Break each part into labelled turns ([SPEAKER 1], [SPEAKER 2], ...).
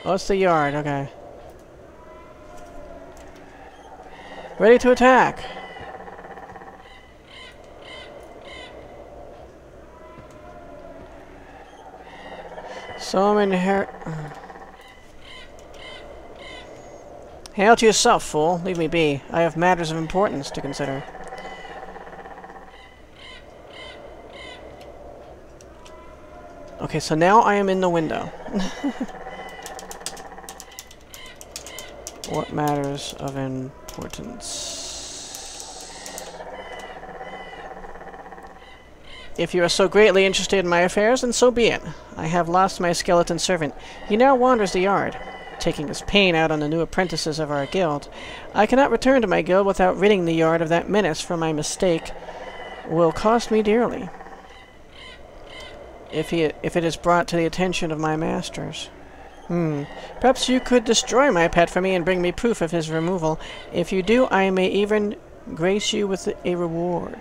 [SPEAKER 1] Oh, it's the yard, okay. Ready to attack! So I'm Hail to yourself, fool. Leave me be. I have matters of importance to consider. Okay, so now I am in the window. What matters of importance? If you are so greatly interested in my affairs, then so be it. I have lost my skeleton servant. He now wanders the yard, taking his pain out on the new apprentices of our guild. I cannot return to my guild without ridding the yard of that menace, for my mistake will cost me dearly. If it is brought to the attention of my masters. Perhaps you could destroy my pet for me and bring me proof of his removal. If you do, I may even grace you with a reward.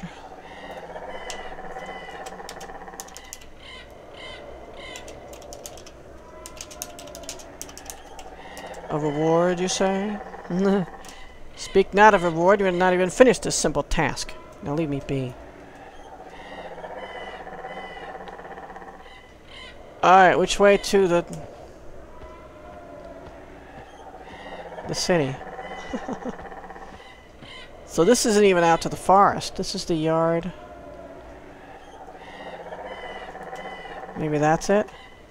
[SPEAKER 1] A reward, you say? Speak not of reward, you have not even finished this simple task. Now leave me be. Alright, which way to the city? So this isn't even out to the forest. This is the yard. Maybe that's it?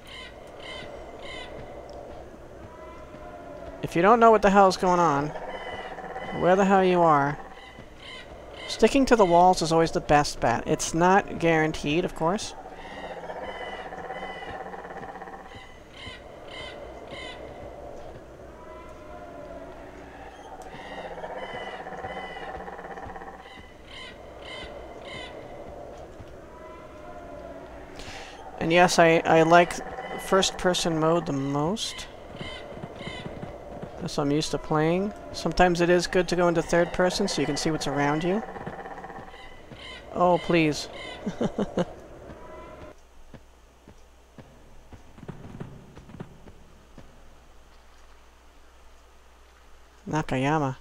[SPEAKER 1] If you don't know what the hell's going on, where the hell you are, sticking to the walls is always the best bet. It's not guaranteed, of course. And yes, I like first-person mode the most. That's what I'm used to playing. Sometimes it is good to go into third person so you can see what's around you. Oh, please. Nakayama.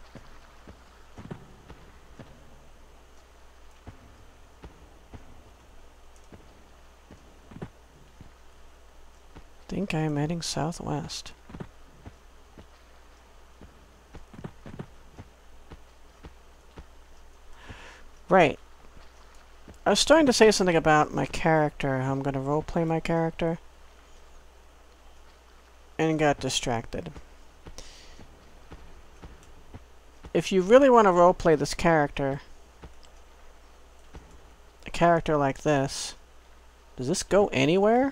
[SPEAKER 1] I think I am heading southwest. Right. I was starting to say something about my character, how I'm going to roleplay my character, and got distracted. If you really want to roleplay this character, a character like this, does this go anywhere?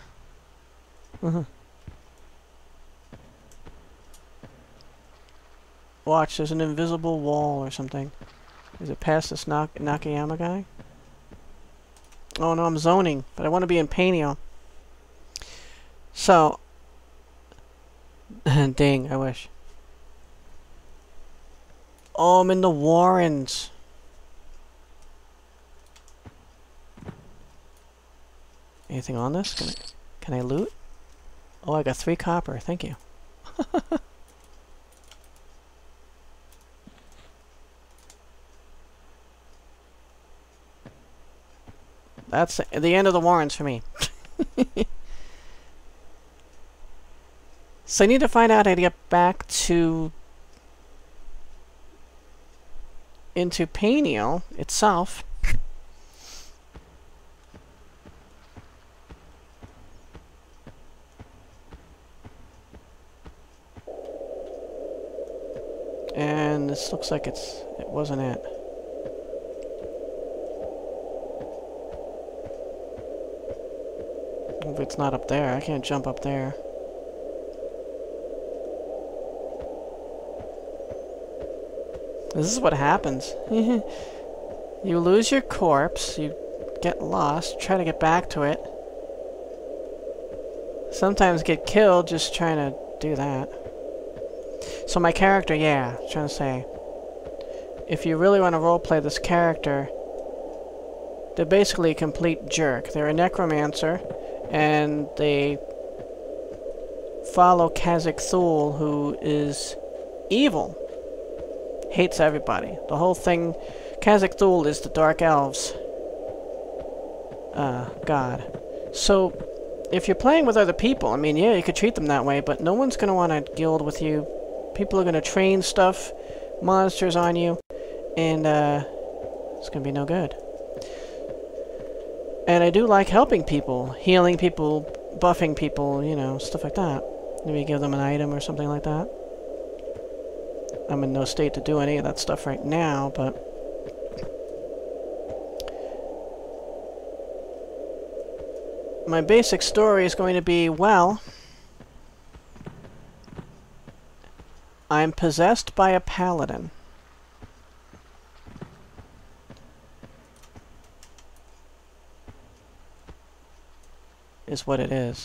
[SPEAKER 1] Watch, there's an invisible wall or something. Is it past this Nakayama guy? Oh no, I'm zoning, but I want to be in Painio. So, dang, I wish. Oh, I'm in the Warrens. Anything on this? Can I loot? Oh, I got 3 copper. Thank you. That's the end of the Warrens for me. So I need to find out how to get back into Painio itself. And this looks like it wasn't it. If it's not up there, I can't jump up there. This is what happens. You lose your corpse, you get lost, try to get back to it. Sometimes get killed just trying to do that. So my character, yeah, I was trying to say, if you really want to roleplay this character, they're basically a complete jerk. They're a necromancer, and they follow Khazak Thul, who is evil. Hates everybody. The whole thing... Khazak Thul is the Dark Elves. God. So, if you're playing with other people, I mean, yeah, you could treat them that way, but no one's gonna want to guild with you. People are gonna train stuff, monsters on you, and, it's gonna be no good. And I do like helping people, healing people, buffing people, you know, stuff like that. Maybe give them an item or something like that. I'm in no state to do any of that stuff right now, but... my basic story is going to be, well... I'm possessed by a paladin. Is what it is.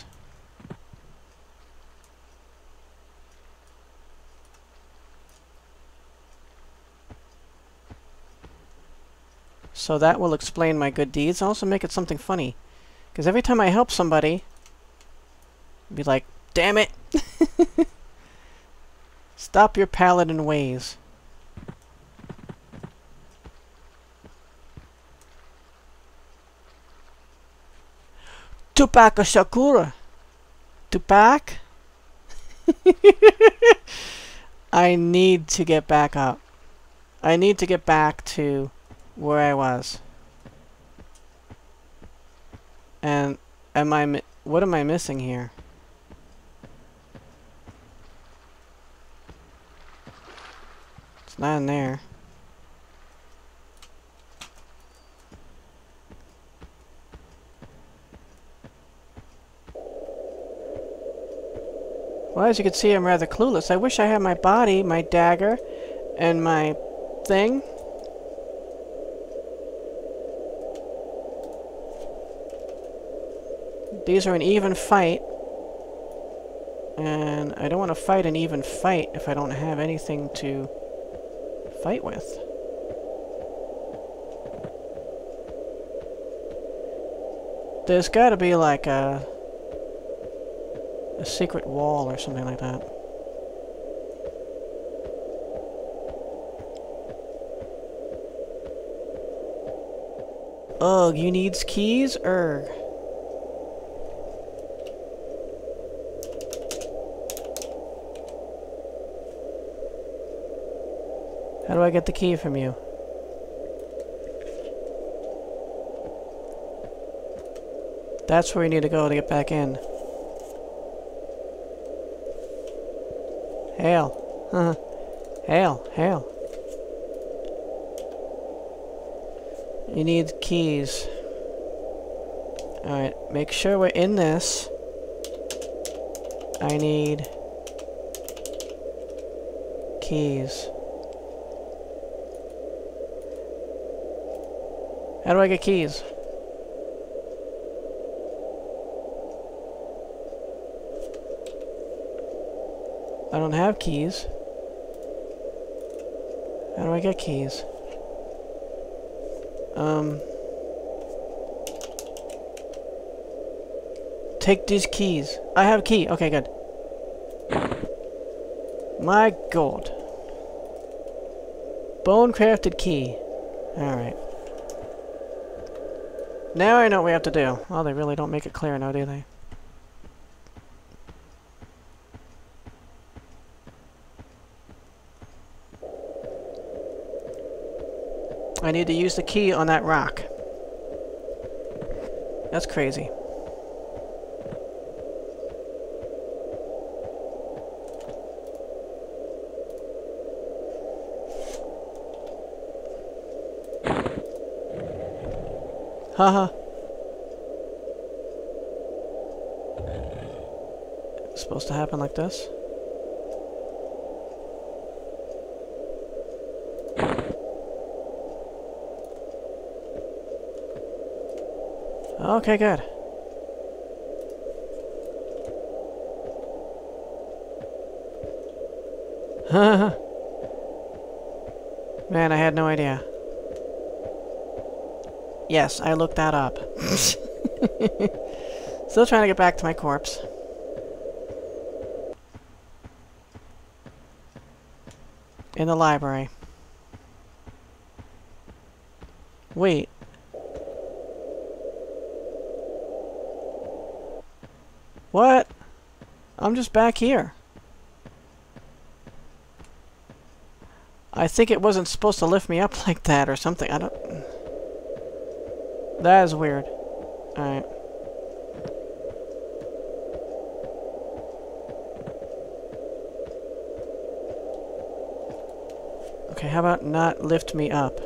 [SPEAKER 1] So that will explain my good deeds. Also make it something funny. Because every time I help somebody, be like, damn it! Stop your paladin ways. Tupac Shakur. Tupac? I need to get back up. I need to get back to where I was. And what am I missing here? It's not in there. Well, as you can see, I'm rather clueless. I wish I had my body, my dagger, and my thing. These are an even fight. And I don't want to fight an even fight if I don't have anything to fight with. There's got to be like a secret wall or something like that. Ugh, you needs keys? Erg. How do I get the key from you? That's where you need to go to get back in. Hail. Huh. Hail. Hail. You need keys. Alright, make sure we're in this. I need keys. How do I get keys? I don't have keys. How do I get keys? Take these keys. I have a key. Okay, good. My god. Bone-crafted key. Alright. Now I know what we have to do. Well, they really don't make it clear now, do they? I need to use the key on that rock. That's crazy. Haha. It's supposed to happen like this? Okay, good. Man, I had no idea. Yes, I looked that up. Still trying to get back to my corpse. in the library. Wait. What? I'm just back here. I think it wasn't supposed to lift me up like that or something. I don't... That is weird. Alright. Okay, how about not lift me up?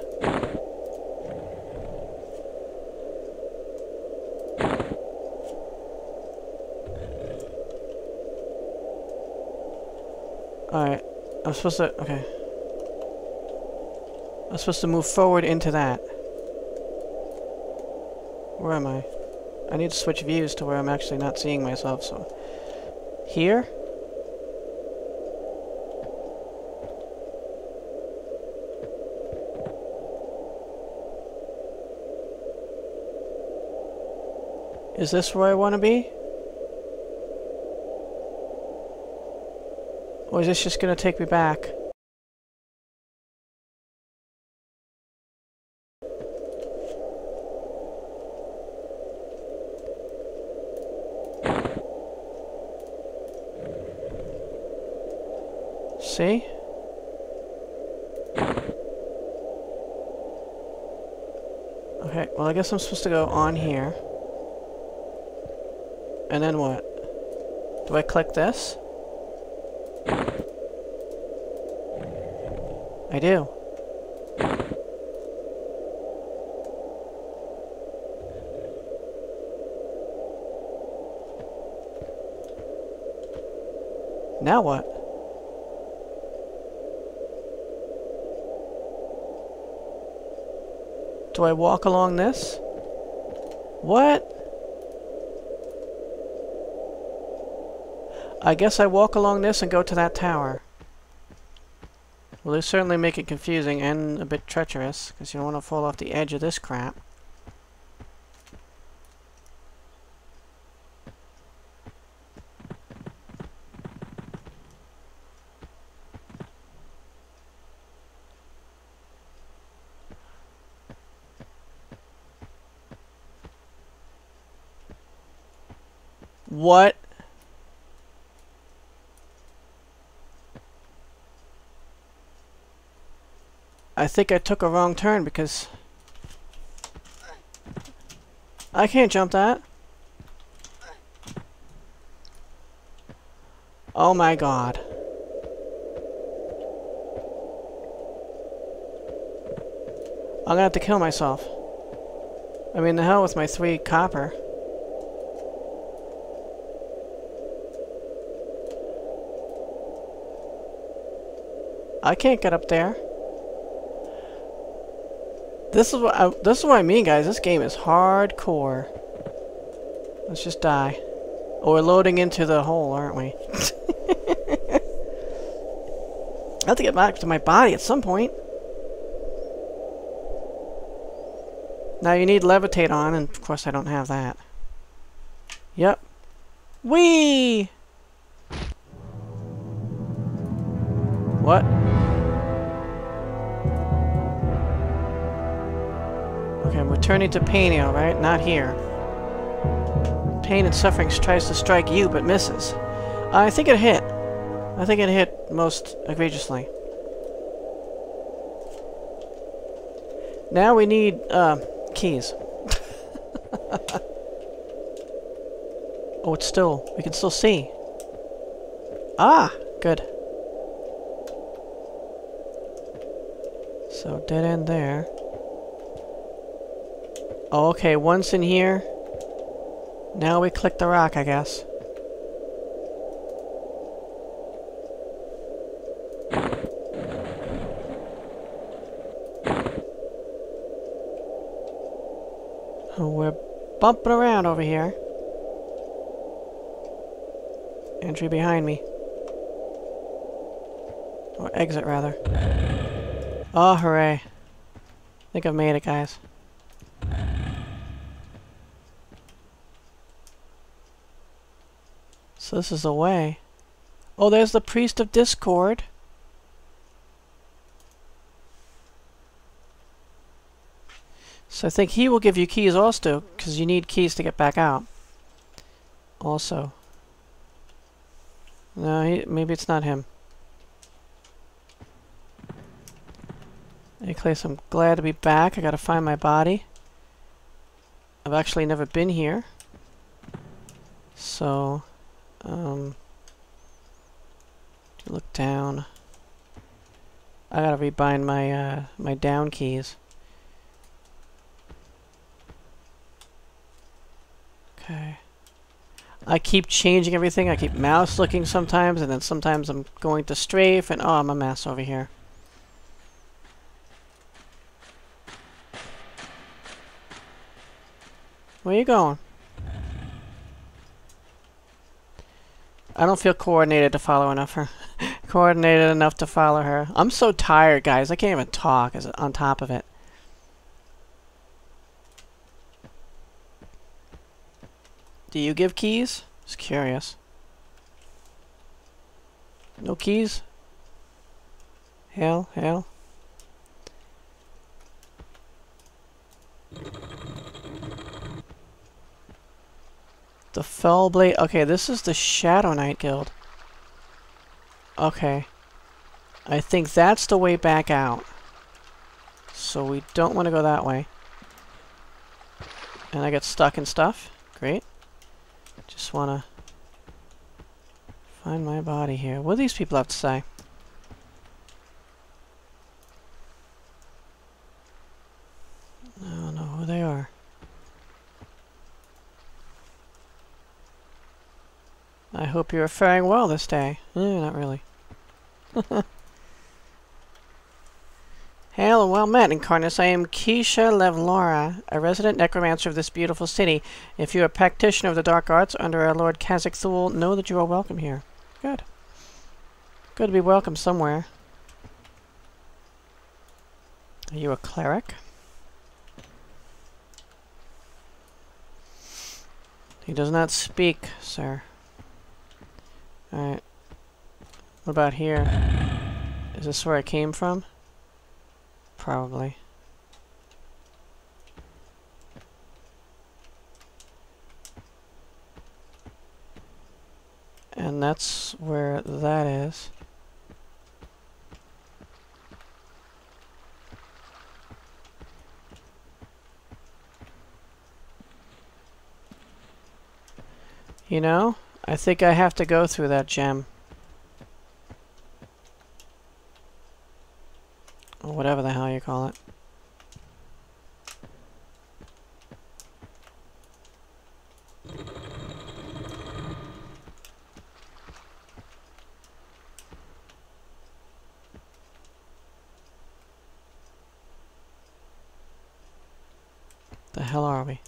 [SPEAKER 1] Alright. I'm supposed to... Okay. I'm supposed to move forward into that. Where am I? I need to switch views to where I'm actually not seeing myself, so... Here? Is this where I want to be? Or is this just going to take me back? See? Okay, well I guess I'm supposed to go on here. And then what? Do I click this? I do. Now what? Do I walk along this? What? I guess I walk along this and go to that tower. Well, they certainly make it confusing and a bit treacherous, because you don't want to fall off the edge of this crap. What? I think I took a wrong turn because I can't jump that. Oh my god. I'm gonna have to kill myself. I mean, the hell with my 3 copper. I can't get up there. This is what I mean, guys. This game is hardcore. Let's just die. Oh, we're loading into the hole, aren't we? I have to get back to my body at some point. Now you need levitate on, and of course I don't have that. Yep. Whee! What? Okay, I'm returning to Painio, right? Not here. Pain and suffering tries to strike you, but misses. I think it hit. I think it hit most egregiously. Now we need, keys. Oh, it's still... we can still see. Ah! Good. So, dead end there. Oh, okay, once in here. Now we click the rock, I guess. Oh, we're bumping around over here. Entry behind me. Or exit, rather. Oh, hooray. I think I've made it, guys. So this is the way. Oh, there's the Priest of Discord. So I think he will give you keys also, because you need keys to get back out. Also. No, maybe it's not him. Hey, Clace, I'm glad to be back. I gotta find my body. I've actually never been here. So, look down. I gotta rebind my, my down keys. Okay. I keep changing everything. I keep mouse looking sometimes, and then sometimes I'm going to strafe, and oh, I'm a mess over here. Where you going? I don't feel coordinated to follow enough her. Coordinated enough to follow her. I'm so tired, guys. I can't even talk as on top of it. Do you give keys? Just curious. No keys? Hell, hell. The Fellblade. Okay, this is the Shadow Knight Guild. Okay. I think that's the way back out. So we don't want to go that way. And I get stuck in stuff. Great. Just want to find my body here. What do these people have to say? I don't know who they are. I hope you're faring well this day. Not really. Hail and well met, Incarnus. I am Keisha Levlora, a resident necromancer of this beautiful city. If you are a practitioner of the dark arts under our Lord Khazak Thul, know that you are welcome here. Good. Good to be welcome somewhere. Are you a cleric? He does not speak, sir. Alright. What about here? Is this where I came from? Probably. And that's where that is. You know, I think I have to go through that gem. Or whatever the hell you call it. The hell are we?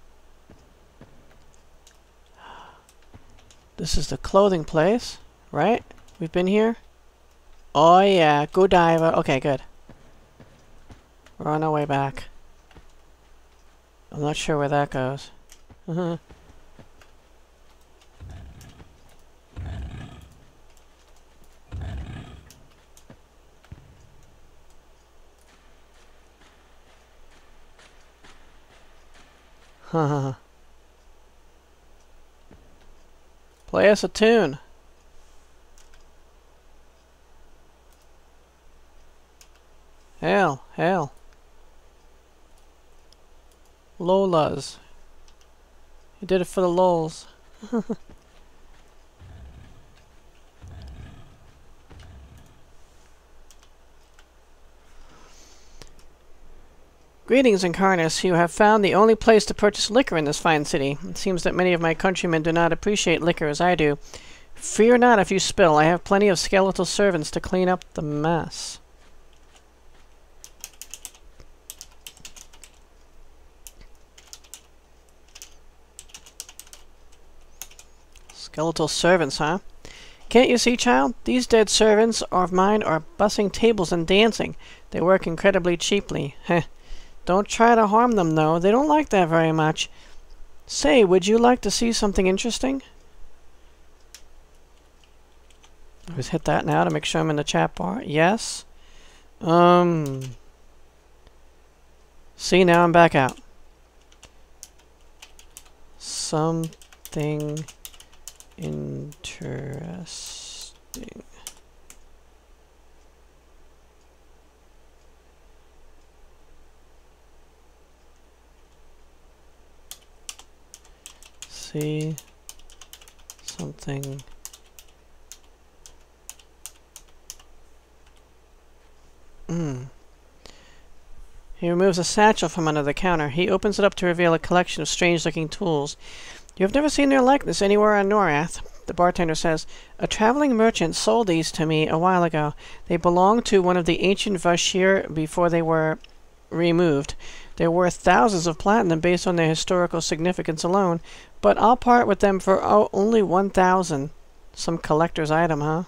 [SPEAKER 1] This is the clothing place, right? We've been here? Oh yeah, go diver. Okay, good. We're on our way back. I'm not sure where that goes. Play us a tune. Hell, hell. Lolas. You did it for the lols. Greetings, Incarnus. You have found the only place to purchase liquor in this fine city. It seems that many of my countrymen do not appreciate liquor as I do. Fear not if you spill. I have plenty of skeletal servants to clean up the mess. Skeletal servants, huh? Can't you see, child? These dead servants of mine are bussing tables and dancing. They work incredibly cheaply. Heh. Don't try to harm them, though. They don't like that very much. Say, would you like to see something interesting? Let's hit that now to make sure I'm in the chat bar. Yes. See, now I'm back out. Something interesting. See something. He removes a satchel from under the counter. He opens it up to reveal a collection of strange-looking tools. You have never seen their likeness anywhere on Norath. The bartender says, a traveling merchant sold these to me a while ago. They belonged to one of the ancient Vashir before they were removed. They're worth thousands of platinum based on their historical significance alone, but I'll part with them for only 1,000. Some collector's item, huh?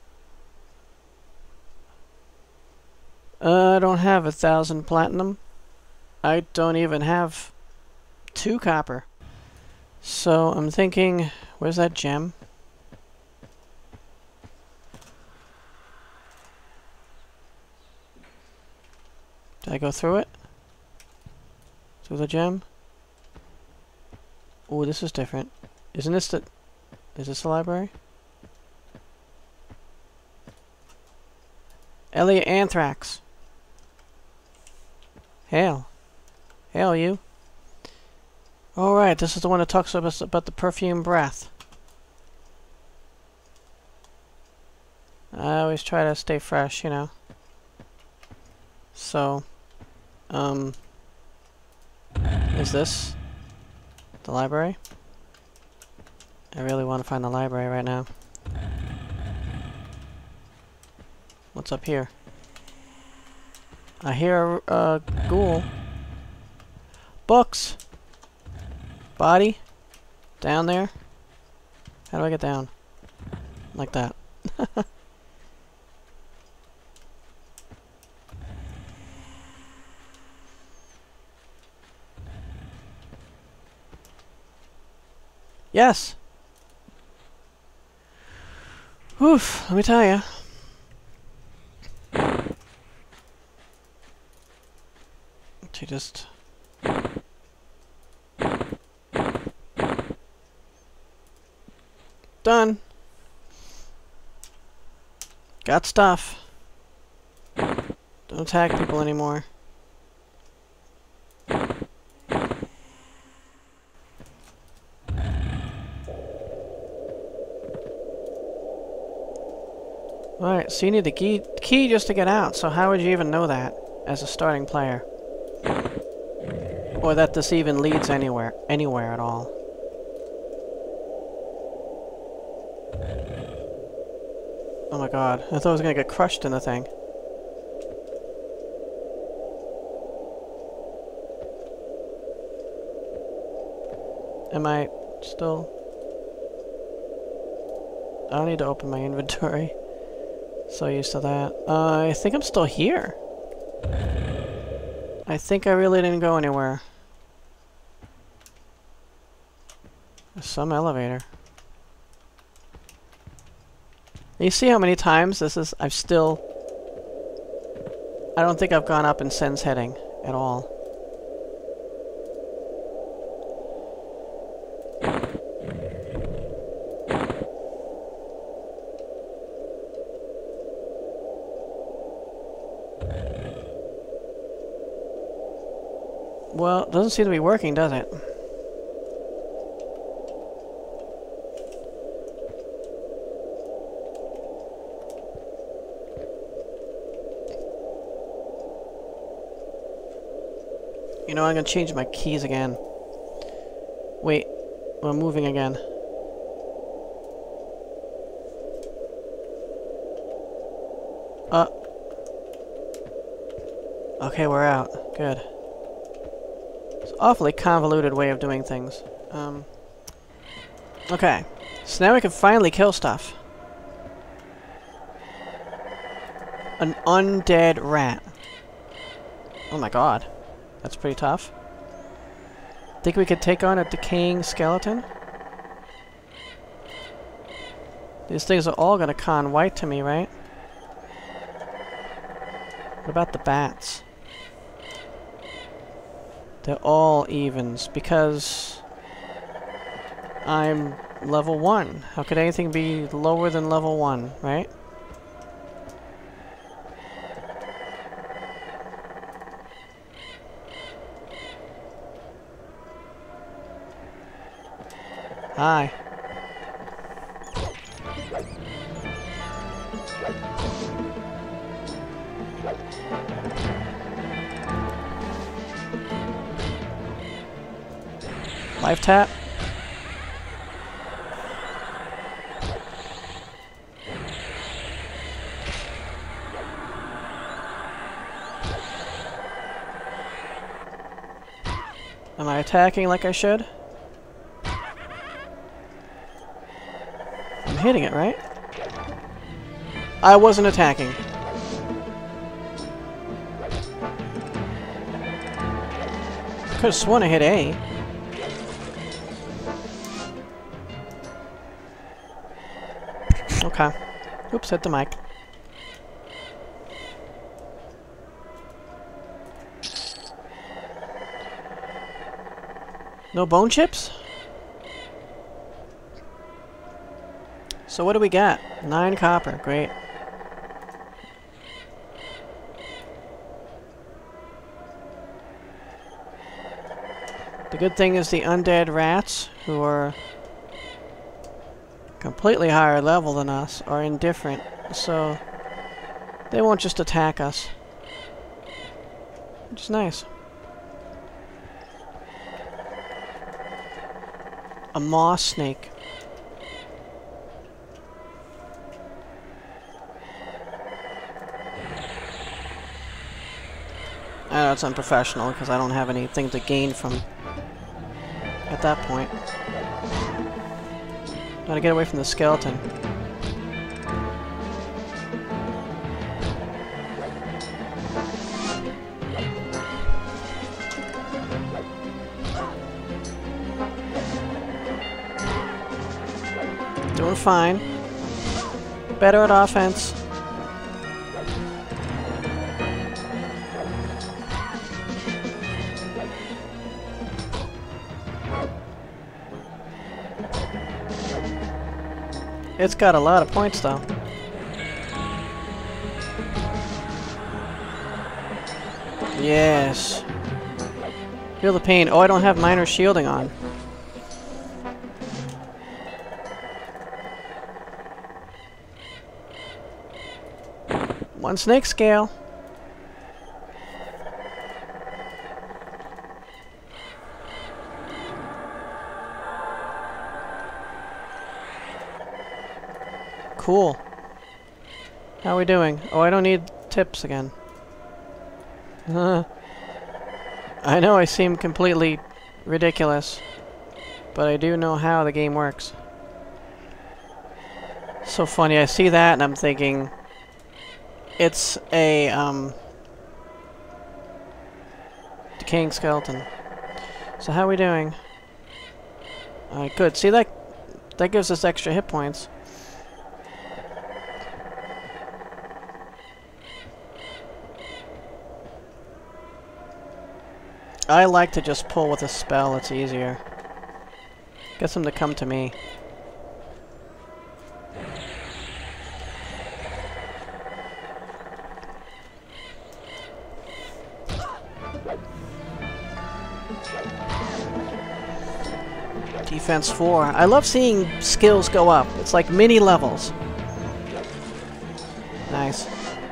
[SPEAKER 1] I don't have 1,000 platinum. I don't even have 2 copper. So I'm thinking, where's that gem? Did I go through it? Through the gem? Oh, this is different. Isn't this the... Is this the library? Elliot Anthrax. Hail. Hail, you. Alright, this is the one that talks about the perfume breath. I always try to stay fresh, you know. So, is this the library? I really want to find the library right now. What's up here? I hear a ghoul. Books! Body? Down there? How do I get down? Like that. Yes! Oof, let me tell you. To just... Done. Got stuff. Don't attack people anymore. Alright, so you need the key just to get out, so how would you even know that as a starting player? Or that this even leads anywhere at all. Oh my god, I thought I was gonna get crushed in the thing. Am I still... I don't need to open my inventory. So used to that. I think I'm still here. I think I really didn't go anywhere. There's some elevator. You see how many times this is... I don't think I've gone up in Sen's heading at all. Well, it doesn't seem to be working, does it? You know, I'm gonna change my keys again. Wait, we're moving again. Okay, we're out. Good. It's an awfully convoluted way of doing things. Okay. So now we can finally kill stuff. An undead rat. Oh my god. That's pretty tough. Think we could take on a decaying skeleton? These things are all gonna con white to me, right? What about the bats? They're all evens because I'm level 1. How could anything be lower than level 1, right? Hi. Life tap. Am I attacking like I should? I'm hitting it, right? I wasn't attacking. Could have sworn I hit A. Okay. Oops, hit the mic. No bone chips? So what do we got? 9 copper. Great. The good thing is the undead rats, who are completely higher level than us, are indifferent, so they won't just attack us. Which is nice. A moss snake. I know it's unprofessional because I don't have anything to gain from at that point. Gotta get away from the skeleton. Doing fine. Better at offense. It's got a lot of points, though. Yes. Feel the pain. Oh, I don't have minor shielding on. One snake scale. Cool. How are we doing? Oh, I don't need tips again. I know I seem completely ridiculous, but I do know how the game works. So funny, I see that and I'm thinking it's a decaying skeleton. So how are we doing? Alright, good. See, that gives us extra hit points. I like to just pull with a spell, it's easier. Get them to come to me. Defense 4. I love seeing skills go up. It's like mini levels. Nice.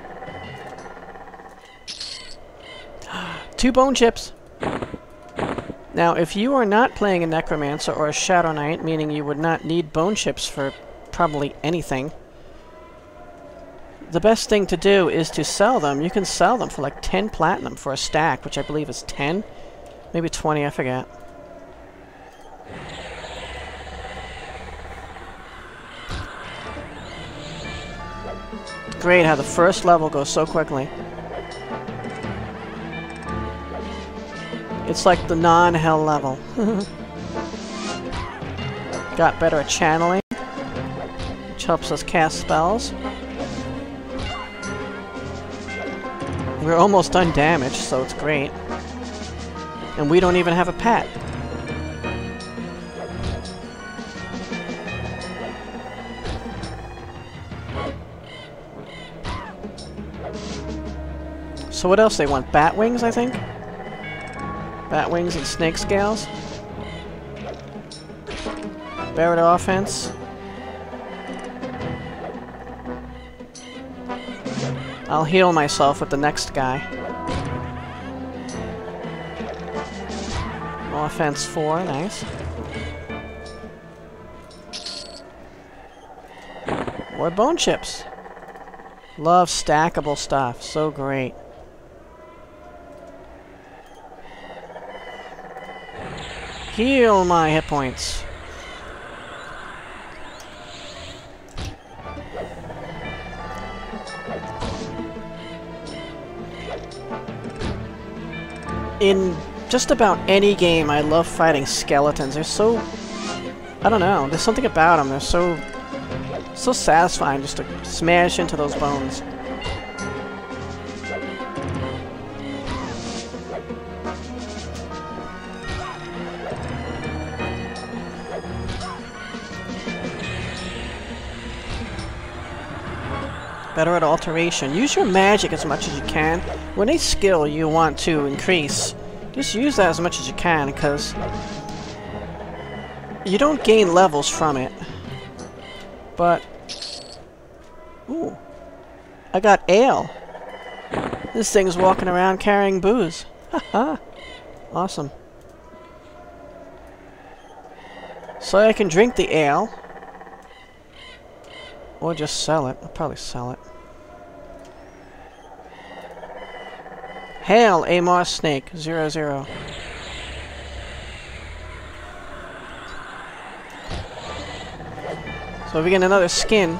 [SPEAKER 1] 2 bone chips. Now, if you are not playing a Necromancer or a Shadow Knight, meaning you would not need bone chips for probably anything, the best thing to do is to sell them. You can sell them for like 10 platinum for a stack, which I believe is 10, maybe 20, I forget. Great how the first level goes so quickly. It's like the non-hell level. Got better at channeling, which helps us cast spells. We're almost undamaged, so it's great. And we don't even have a pet. So what else they want? Bat wings, I think? Bat wings and snake scales. Barret offense. I'll heal myself with the next guy. Offense 4, nice. More bone chips. Love stackable stuff, so great. Heal my hit points. In just about any game, I love fighting skeletons. They're so... I don't know. There's something about them. They're so satisfying just to smash into those bones. Better at alteration. Use your magic as much as you can. When a skill you want to increase, just use that as much as you can, because you don't gain levels from it. But... ooh. I got ale. This thing's walking around carrying booze. Haha. Awesome. So I can drink the ale. Or just sell it. I'll probably sell it. Hail, Amor Snake, 00. So we get another skin.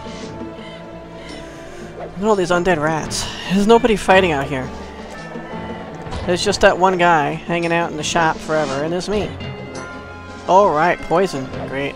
[SPEAKER 1] Look at all these undead rats. There's nobody fighting out here. There's just that one guy hanging out in the shop forever, and there's me. Alright, poison. Great.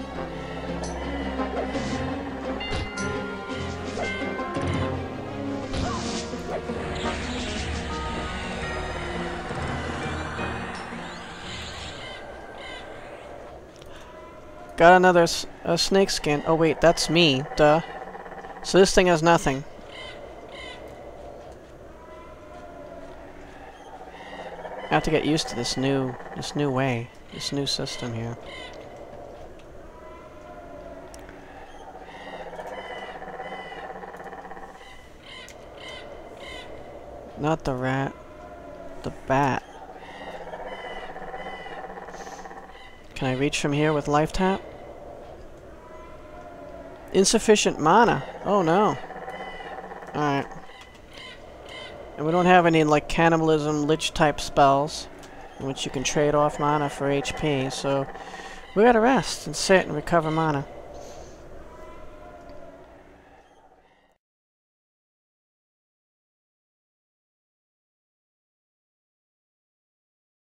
[SPEAKER 1] Got another snake skin. Oh wait, that's me. Duh. So this thing has nothing. I have to get used to this new way, this new system here. Not the rat, the bat. Can I reach from here with life tap? Insufficient mana. Oh no. Alright. And we don't have any like cannibalism, lich type spells in which you can trade off mana for HP, so we gotta rest and sit and recover mana.